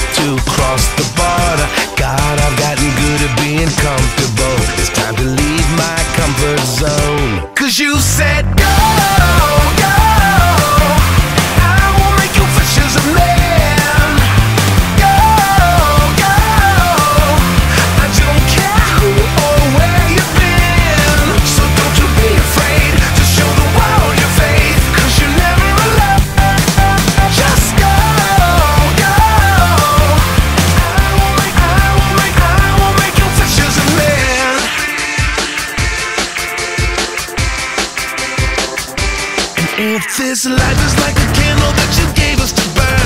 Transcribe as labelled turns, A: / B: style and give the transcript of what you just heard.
A: to cross the border. God, I've gotten good at being comfortable. It's time to leave my comfort zone. 'Cause you said go, go, I will make you fishers of men. Go, go, I don't care who or where you've been. So don't you be afraid to show the world your faith, 'cause you're never alone. Just go, go, I will make you fishers of men. And if this life is like a candle that you gave us to burn,